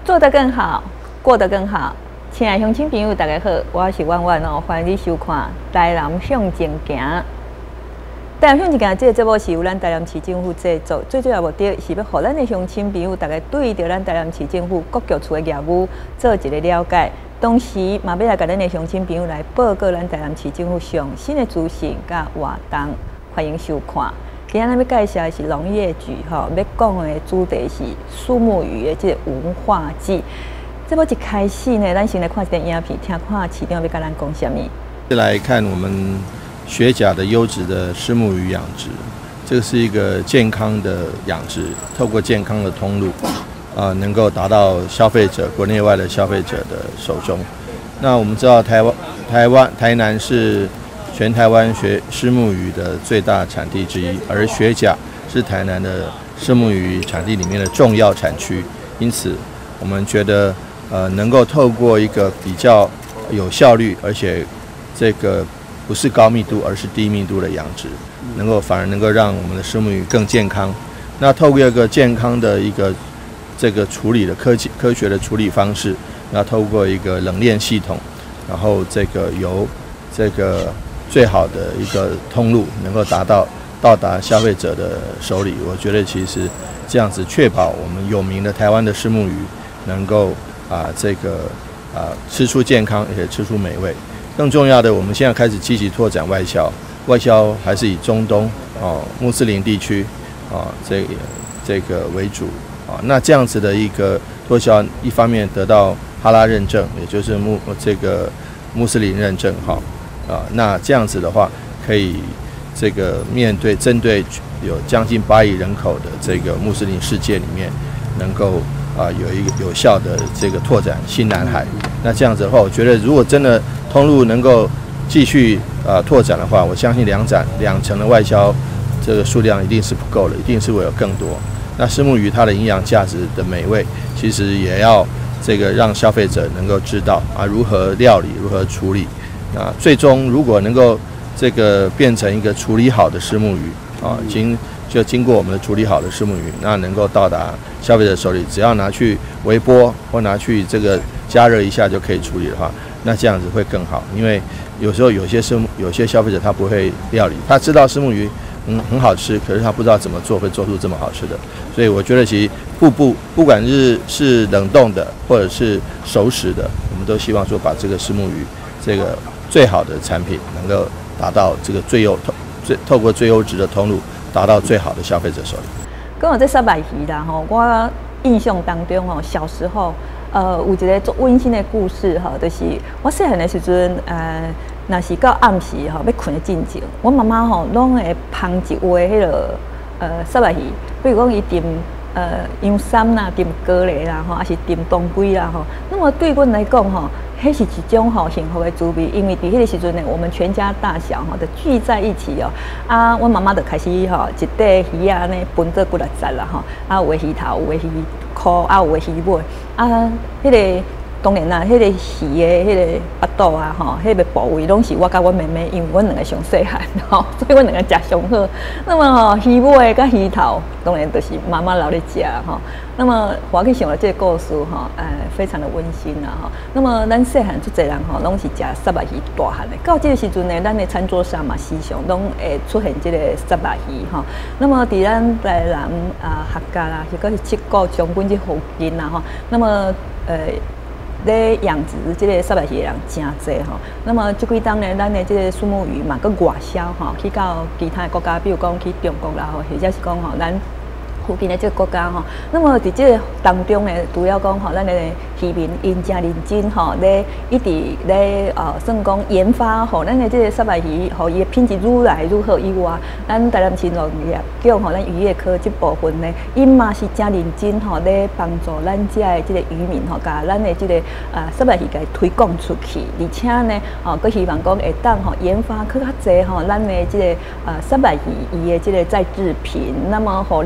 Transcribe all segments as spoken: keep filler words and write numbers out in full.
做得更好，过得更好。亲爱的乡亲朋友，大家好，我是婉婉哦，欢迎你收看《台南向前行》。台南向前行这个节目是由咱台南市政府制作，最主要目的是要让咱的乡亲朋友大家对着咱台南市政府各局处的业务做一个了解，同时嘛要来甲咱的乡亲朋友来报告咱台南市政府上新的资讯甲活动，欢迎收看。今日咱要介绍的是农业局吼，要讲的主题是树木鱼的这个文化季。这部一开始呢，咱先来看一段影片，听看市长要甲咱讲什么。 来看我们学甲的优质的虱目鱼养殖，这个是一个健康的养殖，透过健康的通路，啊、呃，能够达到消费者国内外的消费者的手中。那我们知道台湾、台湾、台南是全台湾学虱目鱼的最大产地之一，而学甲是台南的虱目鱼产地里面的重要产区，因此我们觉得，呃，能够透过一个比较有效率，而且这个不是高密度，而是低密度的养殖，能够反而能够让我们的虱目鱼更健康。那透过一个健康的一个这个处理的科技科学的处理方式，那透过一个冷链系统，然后这个由这个最好的一个通路能够达到到达消费者的手里，我觉得其实这样子确保我们有名的台湾的虱目鱼能够啊这个啊吃出健康，而且吃出美味。更重要的，我们现在开始积极拓展外销，外销还是以中东哦穆斯林地区啊这个这个为主啊。那这样子的一个拓销，一方面得到哈拉认证，也就是穆这个穆斯林认证哈。啊，那这样子的话，可以这个面对针对有将近八亿人口的这个穆斯林世界里面，能够啊有一个有效的这个拓展新南海。那这样子的话，我觉得如果真的通路能够继续啊拓展的话，我相信两展两成的外销这个数量一定是不够的，一定是会有更多。那虱目鱼它的营养价值的美味，其实也要这个让消费者能够知道啊如何料理，如何处理。啊，最终如果能够这个变成一个处理好的虱目鱼啊，经就经过我们的处理好的虱目鱼，那能够到达消费者手里，只要拿去微波或拿去这个加热一下就可以处理的话，那这样子会更好。因为有时候有些虱目有些消费者他不会料理，他知道虱目鱼嗯很好吃，可是他不知道怎么做会做出这么好吃的。所以我觉得其实步步不管是是冷冻的或者是熟食的，我们都希望说把这个虱目鱼这个最好的产品能够达到这个最优最透过最优质的通路，达到最好的消费者手里。 讲到这三百鱼啦吼，我印象当中吼，小时候呃有一个足温馨的故事吼，就是我细汉的时阵，呃，若是到暗时吼要困的进前，我妈妈吼拢会烹一锅迄个呃三百鱼，比如讲伊炖呃羊三啦、炖蛤蜊啦吼，还是炖当归啦吼。那么对阮来讲吼，迄是一种吼幸福的滋味，因为伫迄个时阵呢，我们全家大小吼就聚在一起哦。啊，我妈妈就开始吼一块鱼啊呢分做几六十啦吼，啊有的鱼头，有的鱼壳，啊有的鱼尾，啊迄、那个当然啦，迄、那个鱼的迄个腹肚啊吼，迄、那个部位拢是我甲阮妹妹，因为阮两个上细汉吼，所以阮两个食上好。那么吼鱼尾甲鱼头，当然就是妈妈留咧食吼。那么我去想了这个故事吼，呃，非常的温馨啦吼。那么咱细汉足侪人吼，拢是食三白鱼大汉的。到这个时阵呢，咱的餐桌上嘛，时常拢会出现这个三白鱼吼。那么伫咱台南啊客家啦，或者是七股、将军这附近啦吼，那么呃。咧养殖这个三白鱼的人真侪吼，那么这几当呢，咱的这个虱目鱼嘛，佮外销吼，去到其他的国家，比如讲去中国啦吼，或者是讲吼咱附近的这个国家吼，那么伫这个当中呢，除了讲吼，咱的渔民因真认真吼，咧一直咧呃，算讲研发吼，咱的这个三白鱼吼，伊的品质愈来愈好以外，咱台南市农业局吼，咱渔业科这部分呢，因嘛是真认真吼，咧帮助咱遮的这个渔民吼，甲咱的这个呃三白鱼给推广出去，而且呢，哦，佮希望讲会当吼研发更较济吼，咱的这个呃三白鱼伊的这个再制品，那么吼咱的这个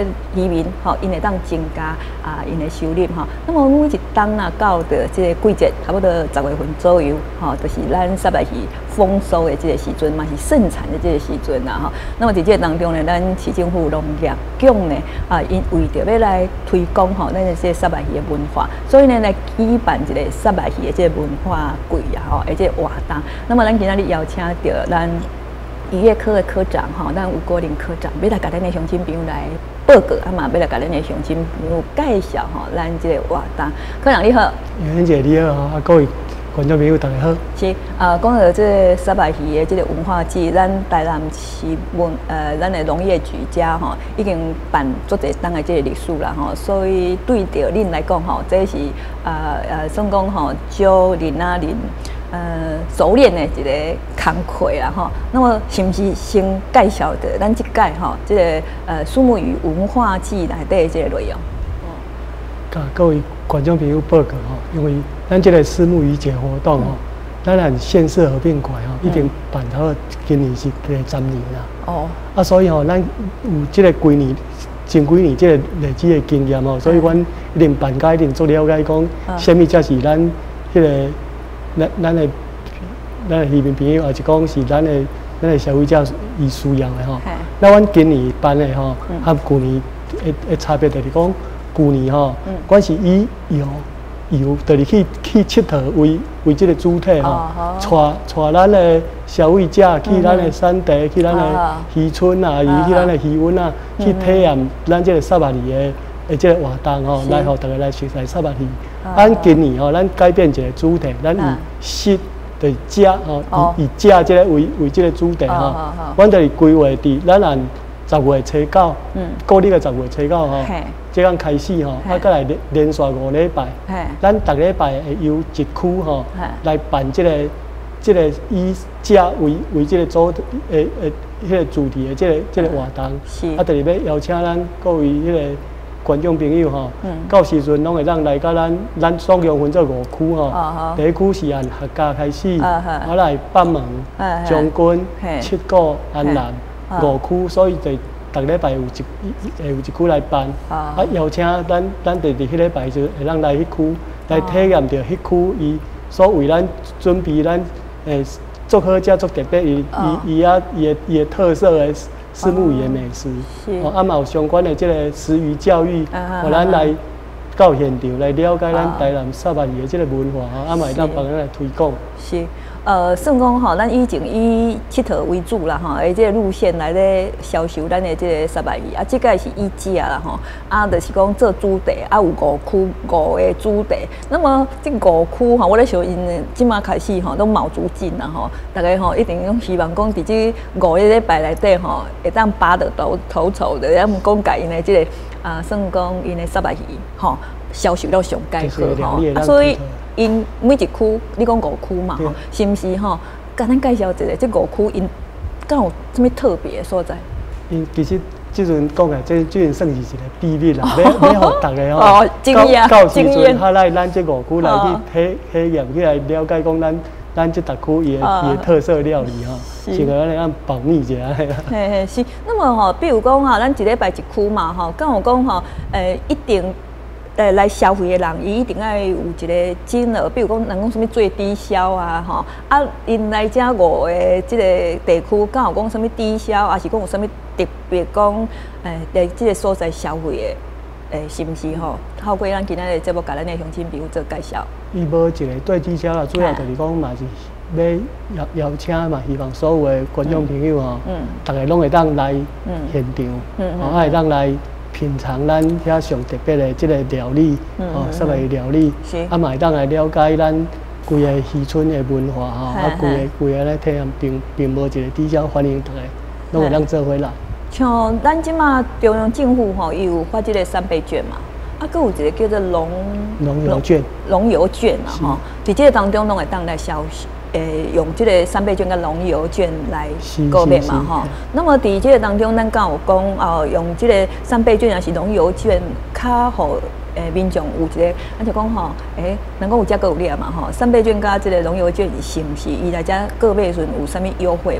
个渔民吼，因会当增加啊因的收入吼。那么每一当啊到的这个季节，差不多十月份左右，吼，就是咱沙白鱼丰收的这个时阵嘛，是盛产的这个时阵啦吼。那么在这个当中呢，咱市政府农业局呢啊，因为着要来推广吼，咱的这个沙白鱼的文化，所以呢来举办一个沙白鱼的这个文化季啊吼，而且活动。那么咱今仔日邀请到咱渔业科的科长吼，咱吴国林科长，要来甲咱的乡亲朋友来报告，啊嘛，要来甲咱的乡亲朋友介绍吼，咱这个活动。科长你好， 袁姐你好，啊各位观众朋友大家好。 是啊，讲到这个沙白鱼的这个文化季，咱台南市文呃，咱的农业局家吼，已经办足一档的这个历史啦吼，所以对着恁来讲吼，这是呃呃，算讲吼，少人啊人。呃，熟练的一个工课啦吼，那么是不是先介绍的咱这届吼，这个呃树木鱼文化季内底这个内容？哦， 甲各位观众朋友报告吼，因为咱这个虱目鱼节活动吼，咱按县市合并过吼，已经办到今年是第十年啦。哦，啊，所以吼，咱有这个几年、前几年这个累积的经验吼，所以阮一定办甲一定做了解讲，什么才是咱迄个。咱咱的咱的渔民朋友，也是讲是咱的咱的消费者伊需要的吼。那阮今年办的吼，和去年的的差别就是讲，去年吼，阮是以游游，就是去去佚佗为为这个主题吼，带带咱的消费者去咱的产地，去咱的渔村啊，伊去咱的渔温啊，去体验咱这个沙巴鱼的的这个活动吼，来互大家来熟悉沙巴鱼。咱今年吼，咱改变一个主题，咱以食的食吼，以以食这个为为这个主题吼。阮就是规划伫咱按十月初九，过日个十月初九吼，即讲开始吼，啊，再来连连续五礼拜，咱逐礼拜会由一区吼来办这个这个以食为为这个主诶诶迄个主题的这个这个活动，啊，就是要邀请咱各位迄个。观众朋友吼，到时阵拢会当来甲咱，咱总共分做五区吼。第一区是按客家开始，啊来北门、将军、七股、安南五区，所以就逐礼拜有一会有一区来办。啊，邀请咱咱第二迄礼拜就会当来迄区来体验着迄区伊所为咱准备咱诶做好食做特别伊伊伊啊伊的伊的特色的。虱目鱼的美食，哦，啊嘛有相关的这个食鱼教育，互咱来到现场来了解咱台南沙巴鱼的这个文化，吼，啊嘛会当帮咱来推广。 是，呃，算讲吼，咱以前以佚佗为主啦，吼，而这个路线来咧销售咱的这个沙巴鱼，啊，这个是以食啦，吼，啊，就是讲做主题，啊，有五区五个主题，那么这五区吼，我咧想因即马开始吼，都卯足劲啦，吼，大家吼一定拢希望讲伫这五个礼拜内底吼，会当拔得头头筹的，咱讲甲因的这个啊，算讲因的沙巴鱼吼，销售到上介好吼，啊，所以。因每一区，你讲五区嘛，吼，是毋是吼？甲咱介绍一下，这五区因敢有什么特别的所在？ 因其实即阵讲诶，这即阵算是一个秘密啦，要要互大家吼， 到到时阵哈来咱这五区来去体体验，去来了解讲咱咱这特区伊诶伊诶特色料理吼，先个咱来按保密一下。 嘿嘿是，那么吼，比如讲吼，咱一礼拜一区嘛，吼，敢有讲吼，诶，一定。呃，来消费的人，伊一定要有一个金额，比如讲，人讲什么最低消啊，吼，啊，因来遮五个即个地区，敢有讲什么低消，还是讲有什么特别讲，诶，在即个所在消费的，诶，是毋是吼？透过咱今仔日节目，甲咱的乡亲朋友做介绍。 伊无一个最低消啦，主要就是讲嘛是要邀邀请嘛，希望所有的观众朋友吼，大家拢会当来现场，吼，会当来。品尝咱遐上特别的即个料理，哦，沙巴鱼料理，啊，嘛会当来了解咱规个渔村的文化吼，啊，规个规个咧体验，并并无一个低消欢迎大家，拢会当做伙来。 像咱即马中央政府吼，伊有发即个三倍券嘛，啊，佫有一个叫做农农游券， 农游券啊，吼，伫即个当中拢会当来销售。诶，用这个三倍券跟农游券来购买嘛，吼。那么伫这个当中，咱敢有讲哦，用这个三倍券还是农游券，较互诶民众有一个，咱就讲吼，诶，人讲有遮个有咧嘛，吼。三倍券甲这个农游券是毋是伊来遮购买时阵有啥物优惠无？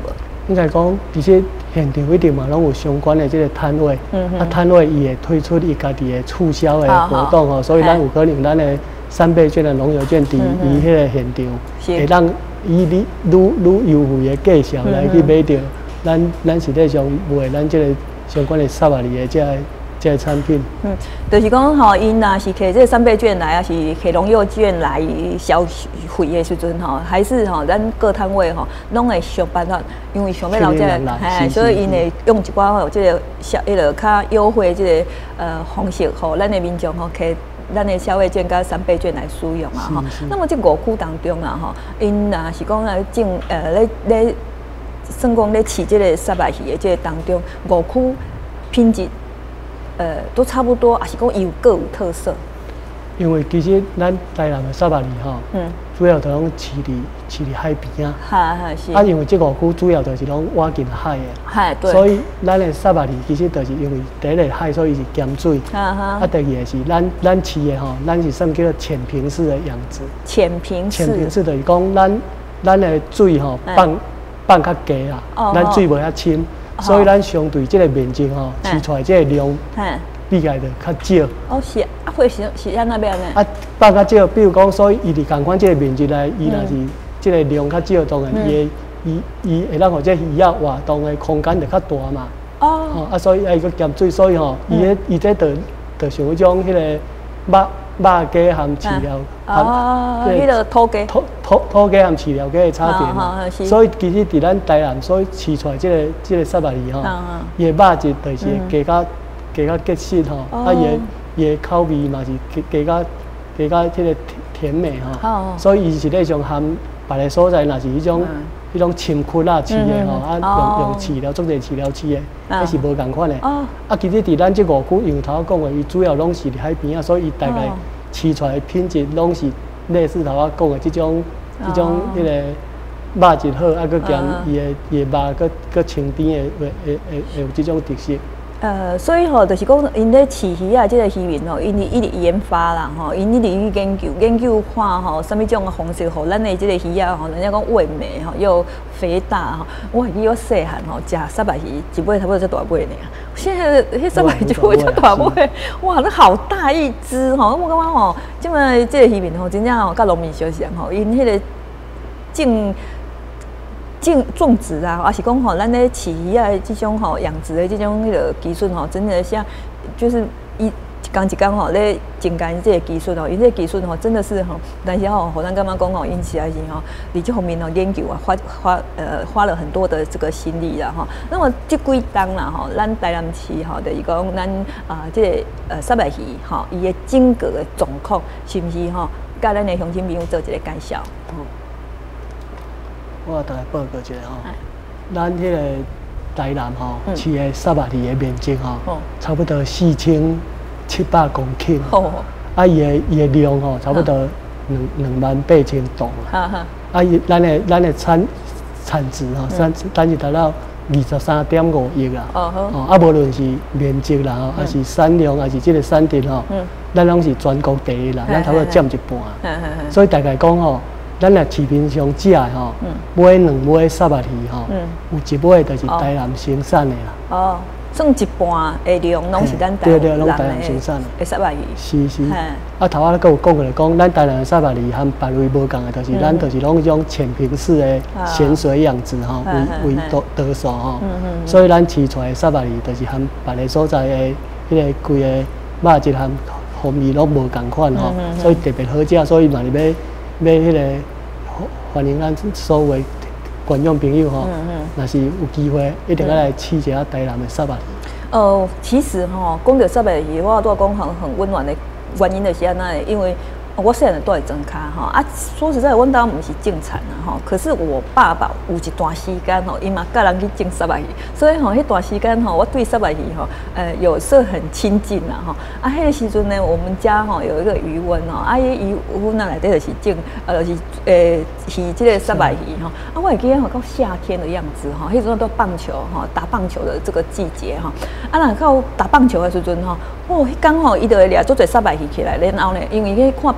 应该讲，其实现场一定嘛，拢有相关的这个摊位，嗯、啊摊位伊会推出伊家己的促销的活动哦，所以咱有可能咱的三倍券的农油券伫伊迄个现场，会让以你愈愈优惠的价钱来去买到咱咱实际上卖咱这个相关的沙巴里的这个。这个产品， 嗯，就是讲吼，因若是摕这个三倍券来，还是摕农药券来消费的时阵吼，还是吼，咱各摊位吼，拢会想办法，因为想要留这个，嘿，所以因会用一寡吼，这个消，迄个较优惠这个呃方式，吼，咱的民众吼，摕咱的消费券甲三倍券来使用啊，吼。那么这五区当中啊，吼，因若是讲来种呃咧咧，算讲咧饲这个沙白鱼的这个当中，五区品质。呃，都差不多，还是讲有各有特色。 因为其实咱台南的沙巴梨吼，嗯，主要都拢饲伫饲伫海边啊。 哈哈是。 啊，因为这五区主要就是拢挖近海的。 嗨，对。 所以咱的沙巴梨其实就是因为第一个海，所以是咸水。哈哈。啊，第二个是咱咱饲的吼，咱是算叫做浅平式的养殖。 浅平式。 浅平式就是讲咱咱的水吼放放较低啦，咱水无遐深。所以咱相对这个面积吼，饲出来这个量，比起来就较少。 哦，是啊，会是是安那边呢？ 啊，放较少，比如讲，所以伊伫共款这个面积内，伊若是这个量较少，当然伊伊伊会让互这鱼仔活动的空间就较大嘛。哦。啊，所以啊，伊个咸水，所以吼，伊个伊这就就像迄种迄个肉肉鸡含饲料， 哦，迄个土鸡。 土土土鸡含饲料鸡的差别嘛。所以其实伫咱台南，所以饲出来这个这个沙巴鱼吼，伊的肉质就是会加较加较结实吼，啊伊伊的口味嘛是加加加加这个甜美吼。所以伊实际上含别个所在，若是迄种迄种深窟啊饲的吼，啊用用饲料做者饲料饲的，迄是无共款的。啊，其实伫咱这五区，因为头讲的，伊主要拢是伫海边啊，所以伊大概饲出来品质拢是类似头我讲的这种这种迄个肉质好，啊，佮咸伊的伊的肉佮佮清甜的，会会会会有这种特色。 呃，所以吼，就是讲，因咧饲鱼啊，这个鱼民吼，因一直研发啦，吼，因一直去研究，研究看吼，什么种方式，吼，咱的这个鱼啊，吼，人家讲味美，吼，又肥大，吼，我记我细汉吼，食沙白鱼，一尾差不多才大尾呢。现在迄沙白鱼一尾才大尾，哇，那好大一只吼，我感觉吼，即卖这个鱼民吼，真正吼，甲农民相像吼，因迄个种。种种植啊，还是讲吼，咱咧饲鱼啊，这种吼养殖的这种迄个技术吼，真的像就是一一工一工吼咧增加这个技术哦，因这个技术吼真的是吼，但是吼，互咱感觉讲吼，因起来是吼，伫这方面吼研究啊，花花呃花了很多的这个心力啦吼。那么这几档啦吼，咱台南市吼，就是讲咱啊这个呃沙白鱼吼，伊的整个的状况是毋是吼，甲咱的乡亲朋友做一个介绍？嗯我大概报告一下吼，咱迄个台南吼，饲的沙巴鱼的面积吼，差不多四千七百公顷，啊，伊的伊的量吼，差不多两两万八千吨啦。啊，伊咱的咱的产产值吼，咱咱是达到二十三点五亿啦。哦，啊，无论是面积啦吼，还是产量，还是这个产值吼，咱拢是全国第一啦，咱差不多占一半。所以大概讲吼。咱若市面上食的吼，买两尾沙巴鱼吼，有一尾就是台南生产的啦。 哦，算一半的量拢是咱台南生产的沙巴鱼。 是是。啊，头仔佫有讲过来讲，咱台南的沙巴鱼和别位无共的，就是咱就是拢迄种浅平式的咸水养殖吼，为为多多数吼。所以咱饲出来的沙巴鱼，就是和别个所在的迄个规个肉质和风味拢无共款吼，所以特别好食。所以嘛，你要。要迄个欢迎咱所有观众朋友吼，若是有机会，一定要来试一下台南的沙巴鱼。 呃，其实吼，讲到沙巴鱼，我都讲很很温暖的原因就是安那，因为我细汉住在庄卡吼啊，说实在，阮家毋是种田啊吼，可是我爸爸有一段时间吼，伊嘛教人去种沙巴鱼，所以吼，迄段时间吼，我对沙巴鱼吼，呃，有是很亲近啦吼。啊，迄个时阵呢，我们家吼有一个渔翁哦，啊，伊渔翁那内底就是种，呃，是呃，是这个沙巴鱼吼。啊，我会记得吼，到夏天的样子吼，迄阵都棒球吼，打棒球的这个季节吼。啊，若到打棒球的时阵吼，哦，迄天吼，伊就会掠做侪沙巴鱼起来，然后呢，因为去看棒。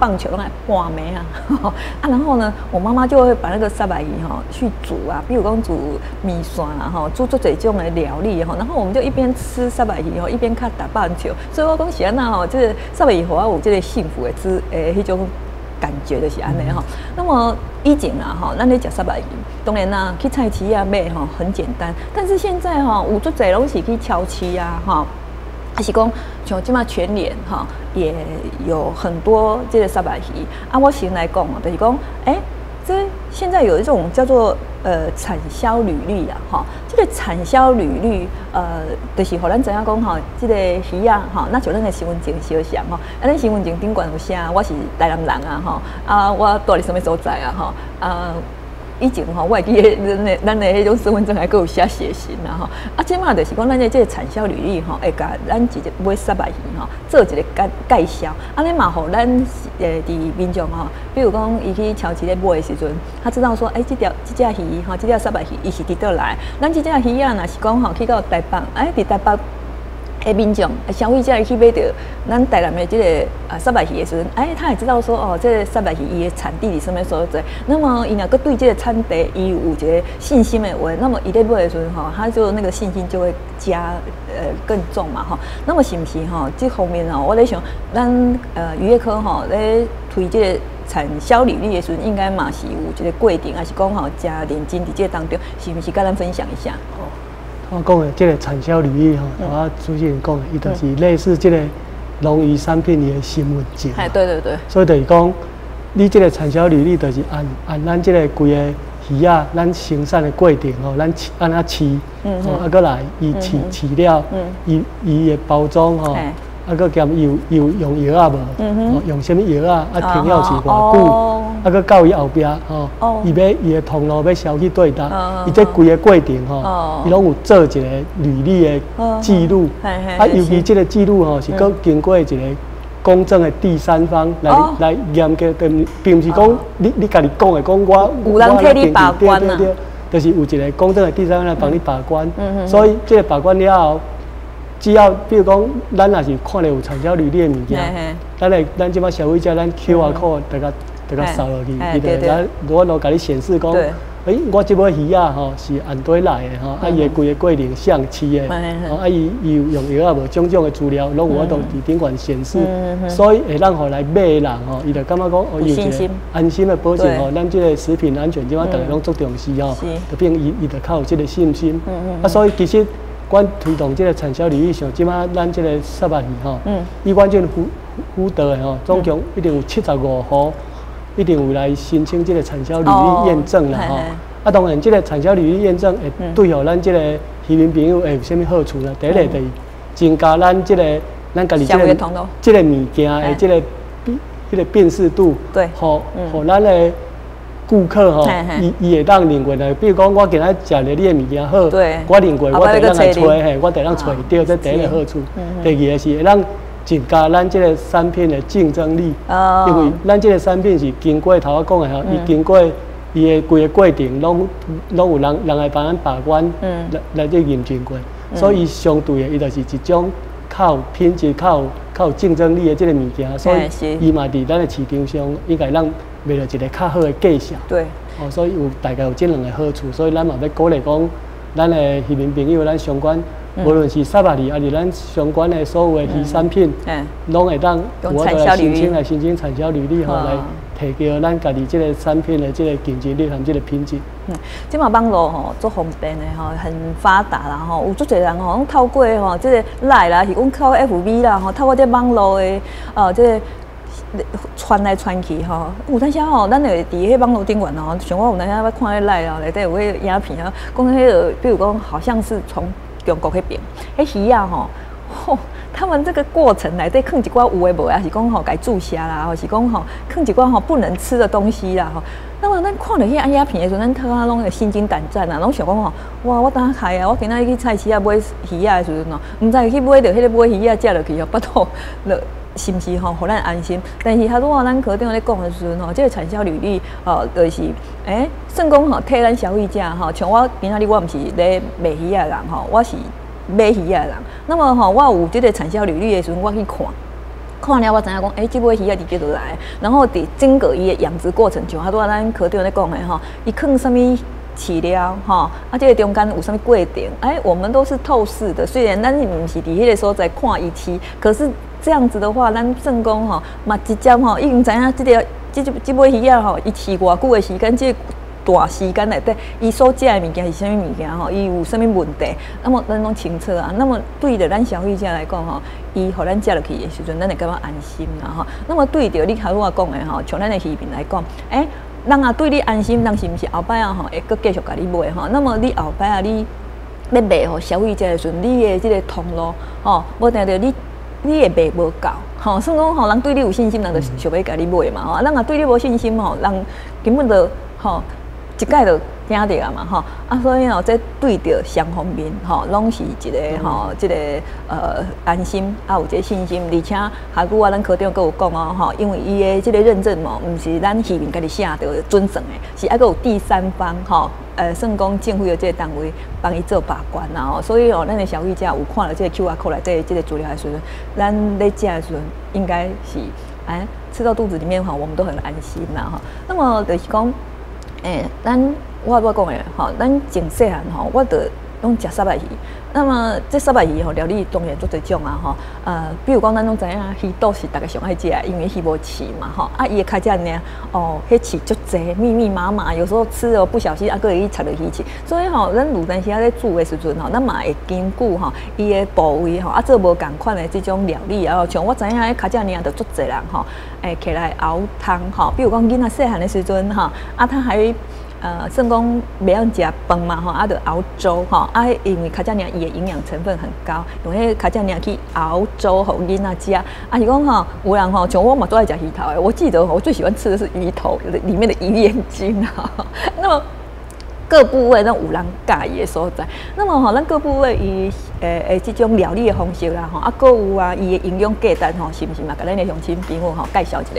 棒球，那画眉啊，啊，然后呢，我妈妈就会把那个沙白鱼哈去煮啊，比如讲煮米线啊，哈，煮做这种的料理哈，然后我们就一边吃沙白鱼哈，一边看打棒球，所以我讲是安那吼，这个沙白鱼我有这个幸福的滋诶，迄种感觉就是安尼哈。那么以前啊哈，咱咧食沙白鱼，当然啦，去菜市啊买哈很简单，但是现在哈，有足侪拢是去超市啊哈。还是讲像即马全联哈，也有很多这个沙白鱼啊。我先来讲哦，就是讲，哎、欸，这现在有一种叫做呃产销履历啊，哈，这个产销履历呃，就是互咱知影讲吼，这个鱼啊，哈，那就咱的身份证小像吼，啊，咱身份证顶悬有写我是台南人啊，哈，啊，我住伫什么所在啊，哈，啊。以前吼，我会记咱的咱的迄种身份证还佫有写血型啦吼，啊，即马就是讲咱的这个产销履历吼，会甲咱直接买沙白鱼吼，做一个介介绍，安尼嘛，互咱诶伫民众吼，比如讲伊去超市咧买的时阵，他知道说，诶、欸，这条这只鱼吼，这条沙白鱼伊是伫倒来，咱这只鱼啊，若是讲吼去到台北，哎，伫台北。诶，民众、消费者去买到咱台南的这个啊沙白鱼的时阵，哎，他也知道说哦，这个沙白鱼伊的产地是什么所在。那么伊若个对这个产地伊有一个信心的话，那么伊咧买的时阵吼，他就那个信心就会加呃更重嘛吼。那么是不是吼？这方面吼，我在想，咱呃渔业科吼咧推这个产销履历的时阵，应该嘛是有一个规定，还是讲吼加认真伫这当中，是不是跟咱分享一下？哦。 我讲的这个产销履历吼，我主持人讲的，伊就是类似这个农渔产品的身份证。 哎，对对对。 所以就是讲，你这个产销履历就是按按咱这个规个鱼啊，咱生产的过程吼，咱按怎饲，哦，啊，搁来伊饲饲料，伊伊的包装吼。啊，佮兼伊有伊有用药啊无？嗯、用什么药啊？啊，停药是偌久？啊，佮到伊后壁吼，伊要伊的通路要销去对搭，伊这规个过程吼，伊拢有做一个履历的记录。啊，尤其这个记录吼，是佮经过一个公正的第三方来来严格，并并毋是讲你你家己讲的，讲我有人替你把关啊， 就是有一个公正的第三方来帮你把关。所以这个把关了后。只要比如讲，咱若是看到有产销履历的物件，咱来咱即摆消费者，咱 Q R code 大家大家扫落去，伊就来我落甲你显示讲，诶，我即尾鱼啊吼是按对来的吼，啊伊的规个过程像饲的，啊伊伊有用药啊无种种的资料，拢有法度伫顶悬显示，所以会让互来买的人吼，伊就感觉讲，哦，有一个安心的保证吼，咱即个食品安全即摆大家拢足重视吼，就变伊伊就较有即个信心，啊，所以其实。阮推动这个产销履历上，即马咱这个沙白鱼吼，以阮这个辅辅导的吼，总共一定有七十五户，一定有来申请这个产销履历验证啦吼。啊，当然这个产销履历验证会对吼咱这个渔民朋友会有啥物好处呢？第一个就是增加咱这个咱家己这个这个物件的这个这个辨识度，对，吼，吼咱的。顾客吼，伊伊会当认为呢，比如讲我今仔食着你的物件好，我认为我得当来找嘿，我得当找到，这第一个好处。第二个是会当增加咱这个产品的竞争力，因为咱这个产品是经过头我讲的吼，伊经过伊的规个过程，拢拢有人人来帮咱把关，来来这验证过，所以相对的，伊就是一种靠品质、靠靠竞争力的这个物件，所以伊嘛伫咱的市场上应该让。为了一个较好的介绍，对，哦，所以有大概有这两个好处，所以咱嘛要鼓励讲，咱的渔民朋友，咱相关，无论是沙白鱼，还是咱相关的所有的鱼产品，嗯，拢会当我来申请来申请产销履历吼，来提高咱家己这个产品的这个竞争力和这个品质。 嗯，即马网络吼做方便的吼，很发达啦吼，有足侪人吼，透过吼这个来啦，是讲靠 F B 啦吼，透过这网络的呃这个。传来传去吼，有当时吼，咱会伫迄网络顶悬吼，像我有当时要看迄来啊，内底有迄影片啊，讲迄个，比如讲，好像是从中国迄边，迄鱼啊吼，吼，他们这个过程内底放一寡有诶无啊，是讲吼该注射啦，或是讲吼放一寡吼不能吃的东西啦吼。那么咱看到迄影影片的时候，咱头啊拢会心惊胆战啊，拢想讲吼，哇，我打开啊，我今仔去菜市啊买鱼啊的时阵哦，毋知去买着迄个买鱼啊食落去哦，巴肚落。是不是吼，互咱安心？但是他如果咱课顶咧讲的时阵吼，这个产销履历吼，就是诶，算讲吼替咱消费者吼，像我今仔日我毋是咧卖鱼的人吼，我是买鱼的人。那么吼，我有这个产销履历的时阵，我去看， 看了我知影讲，哎，这尾鱼啊，伫叫落来，然后伫整个伊的养殖过程中，拄仔咱科长咧讲的吼，伊放什么饲料吼，啊，这个中间有什么过程？哎，我们都是透视的，虽然咱毋是伫迄个所在看伊饲，可是这样子的话，咱算讲吼，嘛直接吼，已经知影这个这这尾鱼啊吼，伊饲偌久的时间，这大时间内底，伊所食的物件是啥物物件吼，伊有啥物问题，那么咱拢清楚啊。那么对着咱消费者来讲吼，伊互咱食落去的时阵，咱会感觉安心啦吼。那么对着你头拄仔讲的吼，像咱的鱼民来讲，诶、欸。人啊，对你安心，人是毋是后摆啊吼，会搁继续甲你买吼？那么你后摆啊，你要卖吼消费者的时阵，你的即个通路吼，无定着你你会卖无够吼。所以讲吼，人对你有信心，人就想要甲你买嘛吼。人啊对你无信心吼，人根本就吼一概就惊着啊嘛吼。啊，所以吼，这对着双方面吼，拢是一个吼，即、这个呃安心啊，有这信心，而且下句啊，咱科长阁有讲哦吼，因为伊的即个认证哦，毋是咱渔民家己写着准证的，是还阁有第三方吼，呃，算讲政府的这个单位帮伊做把关啦吼，所以哦，咱的消费者有看到这个 Q R code 内这这个资料的时阵，咱咧食的时阵应该是哎吃到肚子里面吼，我们都很安心啦吼。那么就是讲，诶、欸，咱。我我讲诶，吼，咱从细汉吼，我着拢食沙白鱼。那么这沙白鱼吼，料理当然做侪种啊，吼，呃，比如讲咱拢知影，鱼肚是大家上爱食，因为鱼无刺嘛，吼，啊，伊的脚只呢，哦，迄刺足侪，密密麻麻，有时候吃了不小心啊，佫会去插落鱼刺。所以吼，咱有阵时啊咧煮的时阵吼，咱嘛会根据吼伊的部位吼，啊做无共款的这种料理啊，像我知影迄脚只呢，着足侪人吼，诶，起来熬汤吼，比如讲囡仔细汉的时阵吼，啊，他还。呃，算讲袂晓食饭嘛吼，啊，着熬粥吼，啊，因为卡加娘伊的营养成分很高，用迄卡加娘去熬粥互囡仔食。啊，是讲吼，有人吼，像我嘛最爱食鱼头诶，我记得我最喜欢吃的是鱼头里面的鱼眼睛啊。那么各部位咱有人介意的所在，那么吼，咱各部位伊诶诶这种料理的方式啦吼，啊，搁有啊，伊的营养价值吼，是毋是嘛？甲咱的乡亲朋友吼介绍一下。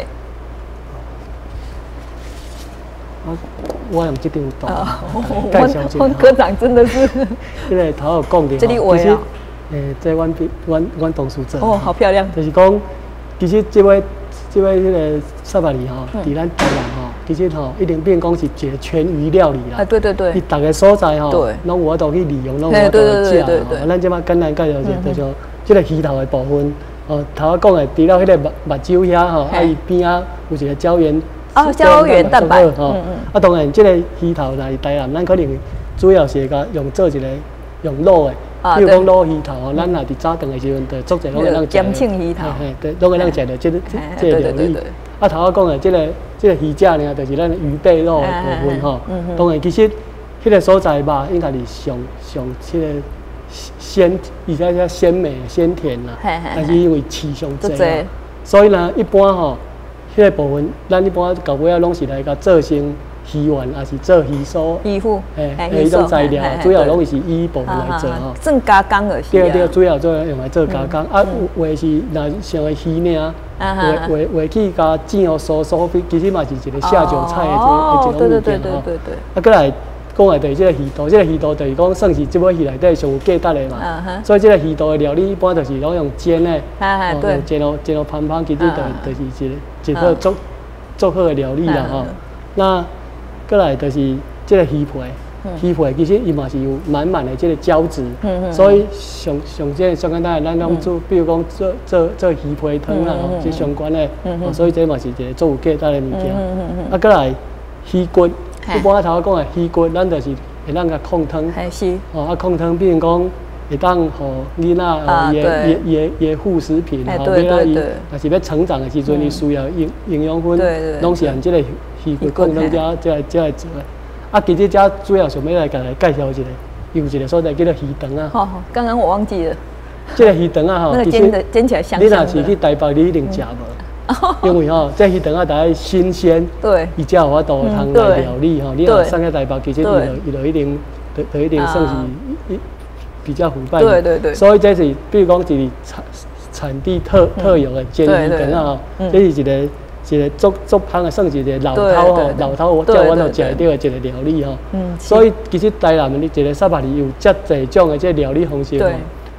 我用这张图介绍一下。 阮科长真的是， 因为头有讲的， 这里画啊， 诶，这阮阮阮同事做。 哦，好漂亮。 就是讲，其实这位这位迄个沙巴里吼，伫咱台湾吼，其实吼一定变讲是一个全鱼料理啦。 啊，对对对。 伊逐个所在吼，拢有法度去利用，拢有法度去食吼。咱即摆简单介绍一下，就像即个鱼头的部分，哦，头仔讲的，除了迄个目目睭遐吼，啊伊边仔有一个胶原。 啊，胶原蛋白， 嗯嗯，啊，当然，这个鱼头来台南，咱可能主要是甲用做一个用卤的，比如讲卤鱼头哦，咱若伫早顿的时阵，就做者拢会当食。咸青鱼头， 嘿，对，拢会当食着这个这个料理。啊，头仔讲的，这个这个鱼架呢，就是咱鱼背肉的部分吼。当然，其实迄个所在吧，应该是上上这个鲜，而且较鲜美鲜甜啦。但是因为刺上济，所以呢，一般吼。迄个部分，咱一般到尾啊，拢是来甲做成鱼丸，还是做鱼酥、 鱼腐， 诶，迄种材料，主要拢是以部分来做吼。 算加工就是。 对对，主要做用来做加工，啊，有话是若像个鱼领，话话话去甲煎互酥酥，其实嘛是一个下酒菜的一个一种物件吼。啊，过来讲来就是这个鱼肚，这个鱼肚就是讲算是这尾鱼内底上有价值的嘛。所以这个鱼肚的料理一般就是拢用煎的，用煎到煎到香香，其实就就是一个。一个做做好的料理啦吼，那过来就是这个鱼皮，鱼皮其实伊嘛是有满满的这个胶质，所以上上这上简单的咱拢做，比如讲做做做鱼皮汤啦，这相关的，所以这嘛是一个做有价值的物件。啊，过来鱼骨，一般头讲的鱼骨，咱就是会当甲控汤，哦啊控汤，比如讲。会当互囡仔伊个伊伊伊个副食品，吼，要让伊若是要成长的时阵，伊需要营营养分，拢是按即个鱼骨控汤遮遮遮来做的。啊，其实遮主要想要来甲来介绍一下，有一个所在叫做鱼肠啊。 好，刚刚我忘记了。 这个鱼肠啊，吼， 其实煎起来香香的。 你若是去台北，你一定食无。因为吼，这鱼肠啊，大概新鲜， 对， 伊才有法度通来料理吼。你若送去台北，其实伊就伊就一定，就就一定算是一。比较腐败， 对对对， 所以这是比如讲是产产地特特有的煎鱼肠啊，这是一个一个足足香的，算是一个老饕吼，老饕我叫我都食得到的一个料理吼。所以其实台南的一个沙巴里有遮侪种的这料理方式吼，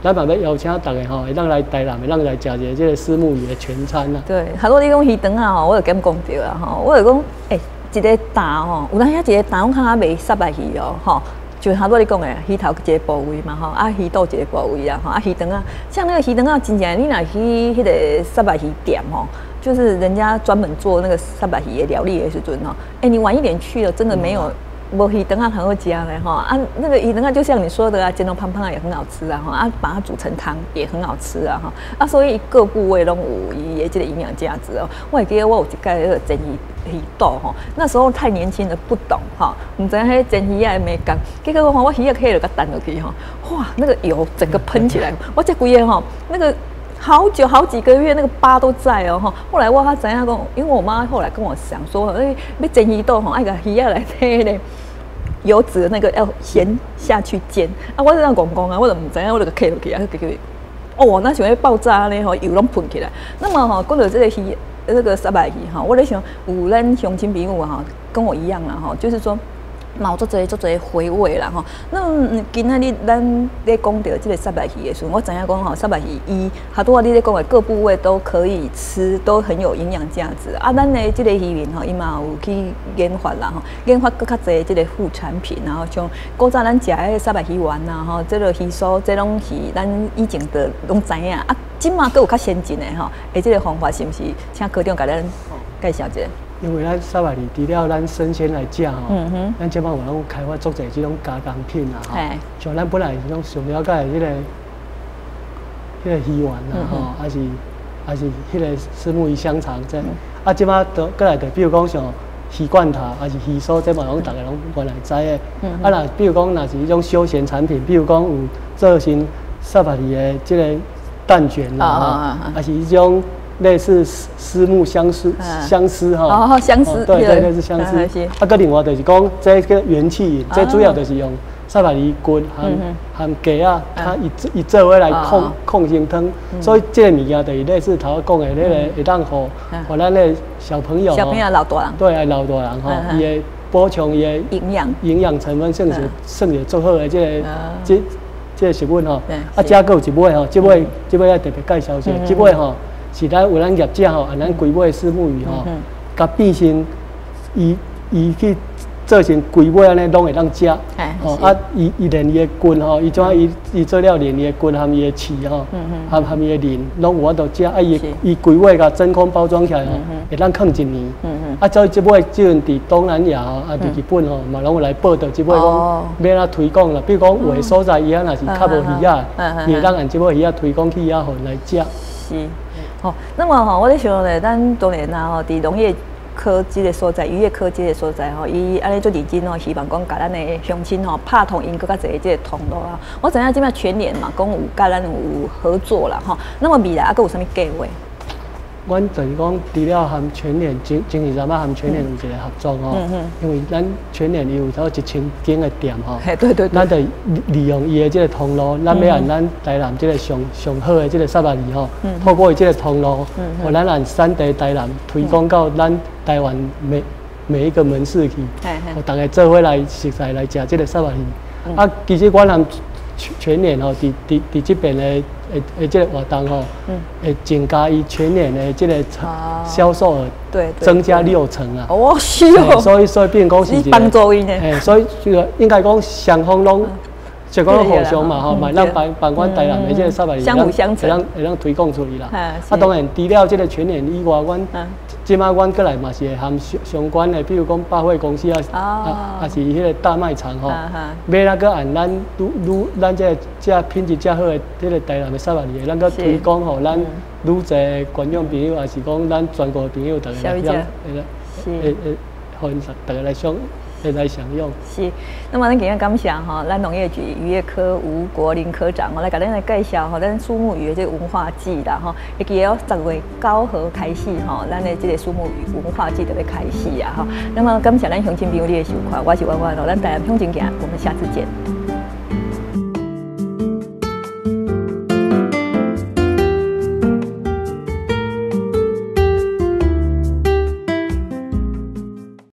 咱嘛要邀请大家吼，会当来台南，会当来食一个这个虱目鱼的全餐啊。 对，好多你讲鱼肠啊吼，我有减讲着啊吼，我有讲诶，一个担吼，有当遐一个担，我看下卖三百鱼哦吼。就好多你讲的鱼头一个部位嘛吼，啊鱼肚一个部位啊吼，啊鱼肠啊，像那个鱼肠啊，真正你若去迄个三百鱼店吼，就是人家专门做那个三百鱼的料理的时阵吼，哎、欸，你晚一点去了，真的没有。无鱼肠啊很好吃嘞哈啊，那个鱼肠啊就像你说的啊，煎到胖胖啊也很好吃啊哈啊，把它煮成汤也很好吃啊哈啊，所以各部位拢有伊的这个营养价值哦。我还记得我有一盖那个煎鱼鱼肚哈，那时候太年轻了不懂哈，唔知迄煎鱼啊没干，结果我我鱼啊可以就给弹落去哈，哇那个油整个喷起来，我这几个哈那个。好久好几个月，那个疤都在哦哈。后来我他怎样讲？因为我妈后来跟我讲说，哎、欸，要煎鱼肚吼，爱个鱼啊来迄个油脂的那个要先下去煎啊。我这样讲讲啊，我就唔知影，我就个 K 落去啊，结果哦，那想要爆炸呢吼，油拢喷起来。那么哈，讲到这个鱼，这个三百鱼哈，我在想，有咱乡亲朋友哈，跟我一样啦哈，就是说。嘛有足侪足侪回味啦吼，那今仔日咱咧讲到即个三百鱼的时候，我知影讲吼，三百鱼伊好多你咧讲的各部位都可以吃，都很有营养价值。啊，咱的即个鱼面吼，伊嘛有去研发啦吼，研发更较侪即个副产品，然后像古早咱食的三百鱼丸呐吼，即个鱼酥，这拢是咱以前的拢知影啊。今嘛佫有较先进的吼，诶，即个方法是毋是？请科长甲咱介绍一下。 因为咱三百里除了咱生鲜来食吼，嗯哼，咱即摆有拢开发做者即种加工品啊，吼，像咱本来是种上了解的迄个迄个鱼丸啊，吼，还是还是迄个虱目鱼香肠这，啊，即摆都过来的，比如讲像鱼罐头，还是鱼酥，这嘛拢大家拢原来知的，啊，若比如讲若是迄种休闲产品，比如讲有做成三百里的即个蛋卷啦，还是迄种。类似虱目相思相思哈， 哦，相思， 对对，类似相思。啊，个另外就是讲，这个元气，这主要就是用三百厘骨含含鸡啊，它以以这位来控控形汤，所以这个物件就是类似头讲的那个会当互互咱的小朋友， 小朋友老大人， 对，老大人吼，伊的补充伊的营养营养成分算是算是做好的这个这这个食物吼。啊，加个有一尾吼，这尾这尾要特别介绍一下，这尾吼。是咱有咱业者吼，按咱规尾虱目鱼吼，甲变成伊伊去做成规尾安尼，拢会当食。吼啊，伊伊连伊的骨吼，伊怎啊伊伊做了连伊的骨含伊的翅吼，含含伊的鳞，拢有法度食。啊，伊伊规尾甲真空包装起来吼，会当放一年。啊，所以即尾即阵伫东南亚吼，啊伫日本吼，嘛拢有来报道即尾讲要安推广啦。比如讲有的所在伊啊，若是较无鱼啊，伊会当按即尾鱼啊推广去遐互来食。 是。哦，那么吼，我咧想咧，咱当然啦吼，伫农业科技的所在、渔业科技的所在吼，伊安尼做认真吼，希望讲甲咱的乡亲吼，拍通因更较侪即个通路啊。我知影即摆全年嘛，讲有甲咱有合作啦吼。那么未来啊，佫有啥物计划？ 阮就是讲，除了含全联前前二三啊，含全联有一个合作吼，嗯、因为咱全联有超一千间的店吼， 对对对， 咱就利用伊的这个通路，咱要按咱台南这个上上好的这个沙巴鱼吼，嗯、透过伊这个通路，互咱按产地台南推广到咱台湾每每一个门市去，互大家做伙来食材来食这个沙巴鱼。嗯、啊，其实阮含全联吼，伫伫伫这边的。诶诶，这个活动吼，会增加伊全年的这个销售额，对，增加六成啊。 哦，是哦。 所以所以变讲是帮助伊呢。 诶，所以这个应该讲双方拢，就讲互相嘛吼，嘛让帮帮阮台南的这个三百里， 相辅相成， 会让会让推广出去啦。啊，当然除了这个全年以外，阮即马阮过来嘛是会含相相关的，比如讲百货公司啊，啊，还是迄个大卖场吼，要那个按咱愈愈咱这这品质较好的迄个台南的三百里，咱个推广吼，咱愈侪观众朋友，还是讲咱全国的朋友，大家来，会会会，互因大家来享。来享用是，那么咱今日感谢哈，咱农业局渔业科吴国林科长哦，来给咱来介绍哈，咱虱目鱼的这个文化季啦哈，也记得十月九号开始哈，咱的这个虱目鱼文化季就要开始啊哈。那么感谢咱乡亲朋友的收看，我是婉婉哦，咱台南乡亲行，我们下次见。